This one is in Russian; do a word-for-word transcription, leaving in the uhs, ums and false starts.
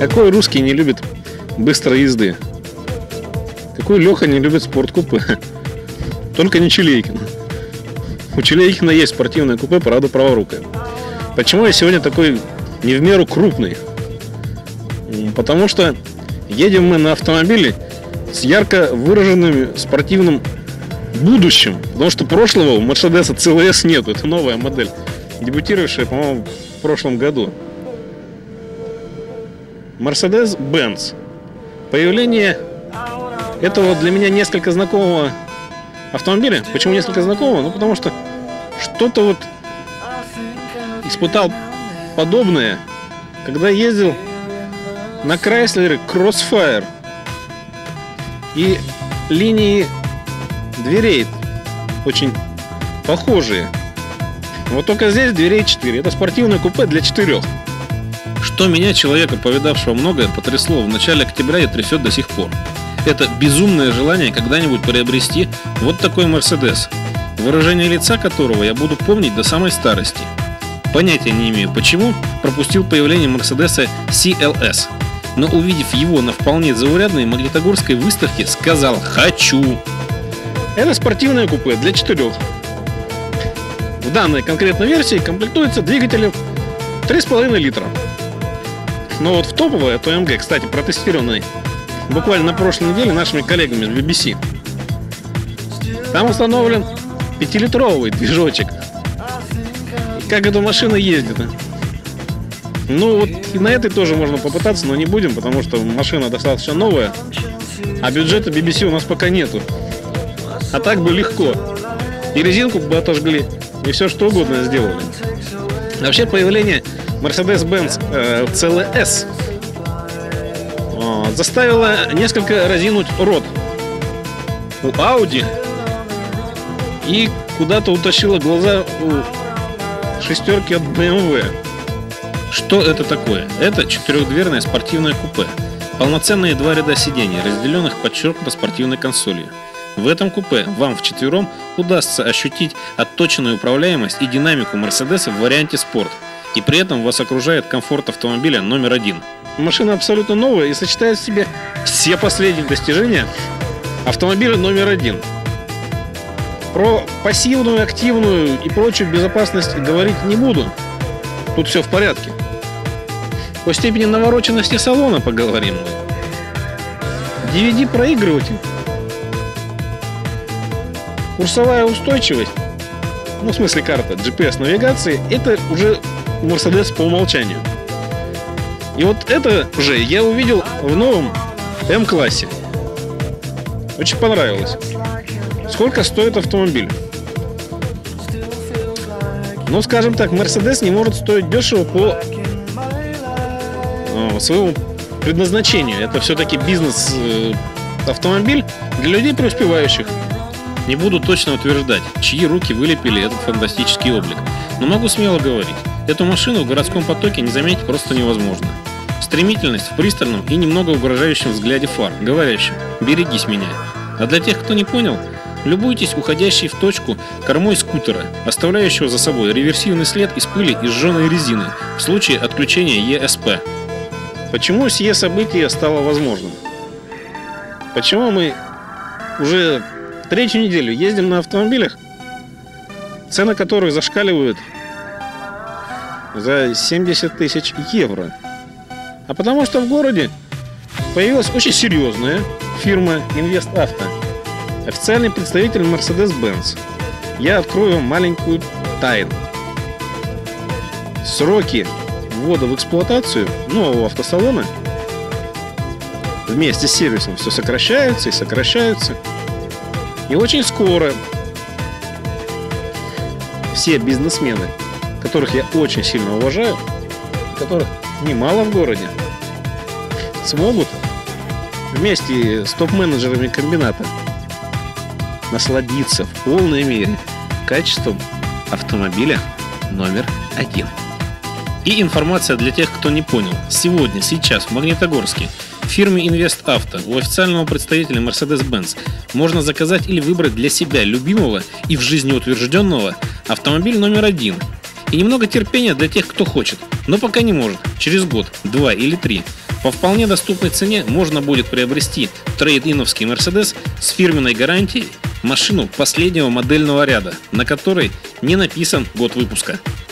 Какой русский не любит быстрой езды? Какой Леха не любит спорткупе? Только не Чилейкин. У Чилейкина есть спортивное купе, правда, праворукое. Почему я сегодня такой не в меру крупный? Потому что едем мы на автомобиле с ярко выраженным спортивным будущим. Потому что прошлого у Mercedes си эл эс нет. Это новая модель, дебютировавшая, по-моему, в прошлом году. Mercedes-Benz. Появление этого для меня несколько знакомого автомобиля. Почему несколько знакомого? Ну, потому что что-то вот испытал подобное, когда ездил на Chrysler Crossfire. И линии дверей очень похожие. Вот только здесь дверей четыре. Это спортивное купе для четырех. Что меня, человека, повидавшего многое, потрясло в начале октября и трясет до сих пор. Это безумное желание когда-нибудь приобрести вот такой Mercedes, выражение лица которого я буду помнить до самой старости. Понятия не имею, почему пропустил появление Mercedes си эл эс, но увидев его на вполне заурядной магнитогорской выставке, сказал «хочу». Это спортивное купе для четырех. В данной конкретной версии комплектуется двигателем три с половиной литра. Но вот в топовой от о эм джи, кстати, протестированной буквально на прошлой неделе нашими коллегами с би би си, там установлен пятилитровый движочек. И как эта машина ездит? Ну вот и на этой тоже можно попытаться, но не будем, потому что машина достаточно новая, а бюджета би би си у нас пока нету. А так бы легко. И резинку бы отожгли, и все что угодно сделали. Вообще появление Mercedes-Benz э, си эл эс э, заставило несколько разинуть рот у Audi и куда-то утащило глаза у шестерки от бэ эм вэ. Что это такое? Это четырехдверное спортивное купе. Полноценные два ряда сидений, разделенных подчеркнуто спортивной консолью. В этом купе вам вчетвером удастся ощутить отточенную управляемость и динамику Mercedes в варианте спорт. И при этом вас окружает комфорт автомобиля номер один. Машина абсолютно новая и сочетает в себе все последние достижения автомобиля номер один. Про пассивную, активную и прочую безопасность говорить не буду. Тут все в порядке. По степени навороченности салона поговорим. ди ви ди-проигрыватель. Курсовая устойчивость, ну в смысле карта джи пи эс-навигации, это уже Mercedes по умолчанию. И вот это уже я увидел в новом М-классе. Очень понравилось. Сколько стоит автомобиль? Ну, скажем так, Mercedes не может стоить дешево по о, своему предназначению. Это все-таки бизнес-автомобиль для людей преуспевающих. Не буду точно утверждать, чьи руки вылепили этот фантастический облик, но могу смело говорить, эту машину в городском потоке не заметить просто невозможно. Стремительность в пристальном и немного угрожающем взгляде фар, говорящим «берегись меня». А для тех, кто не понял, любуйтесь уходящей в точку кормой скутера, оставляющего за собой реверсивный след из пыли и сжженной резины в случае отключения и эс пи. Почему сие событие стало возможным? Почему мы уже третью неделю ездим на автомобилях, цены которых зашкаливают за семьдесят тысяч евро? А потому что в городе появилась очень серьезная фирма InvestAuto, официальный представитель Mercedes-Benz. Я открою вам маленькую тайну. Сроки ввода в эксплуатацию нового автосалона вместе с сервисом все сокращаются и сокращаются. И очень скоро все бизнесмены, которых я очень сильно уважаю, которых немало в городе, смогут вместе с топ-менеджерами комбината насладиться в полной мере качеством автомобиля номер один. И информация для тех, кто не понял. Сегодня, сейчас в Магнитогорске в фирме InvestAuto у официального представителя Mercedes-Benz можно заказать или выбрать для себя любимого и в жизни утвержденного автомобиль номер один. И немного терпения для тех, кто хочет, но пока не может, через год, два или три По вполне доступной цене можно будет приобрести трейд-иновский Mercedes с фирменной гарантией, машину последнего модельного ряда, на которой не написан год выпуска.